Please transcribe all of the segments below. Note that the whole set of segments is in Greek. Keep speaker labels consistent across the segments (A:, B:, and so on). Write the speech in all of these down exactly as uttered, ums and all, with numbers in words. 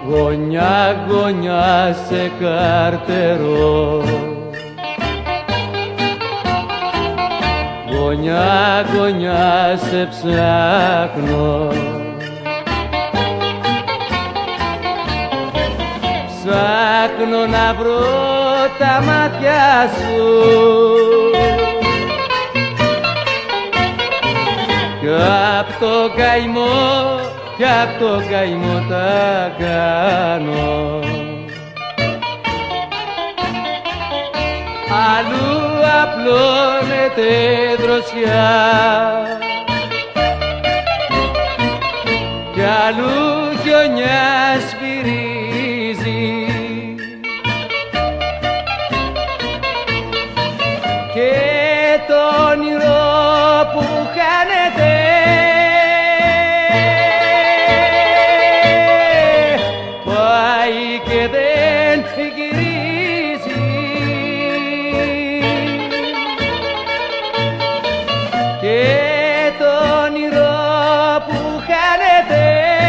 A: γωνιά γωνιά σε καρτερό, γωνιά γωνιά σε ψάχνω, ψάχνω να βρω τα μάτια σου κι απ' το καημό, κι απ' το καημό τα κάνω. Αλλού απλώνεται δροσιά κι αλλού χιονιά σφυρίζει και το όνειρο που χάνεται πάει και δεν γυρίζει και το όνειρο που χάνεται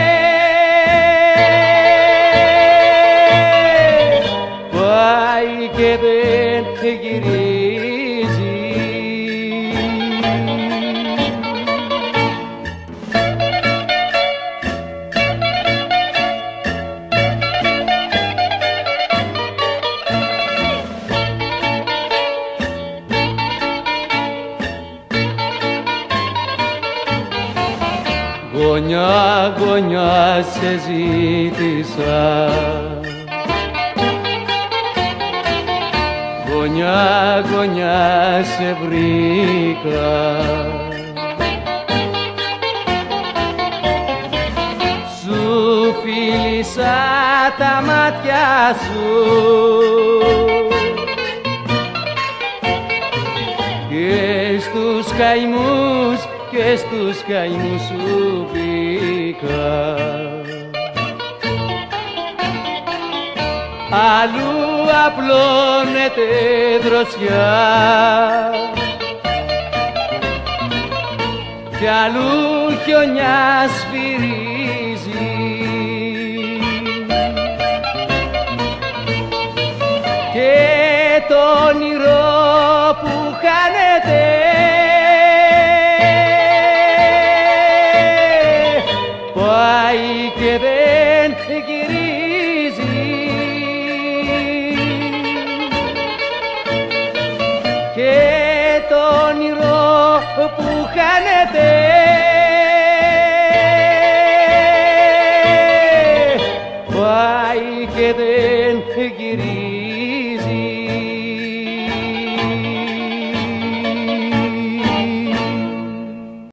A: πάει και δεν γυρίζει. Γωνιά γωνιά σε ζήτησα, γωνιά γωνιά σε βρήκα, σου φίλησα τα μάτια σου και στους καημούς και στους καημούς σου μπήκα. Αλλού απλώνεται δροσιά κι αλλού χιονιά σφυρίζει και το όνειρο που χάνεται πάει και δεν γυρίζει και το όνειρο που χάνεται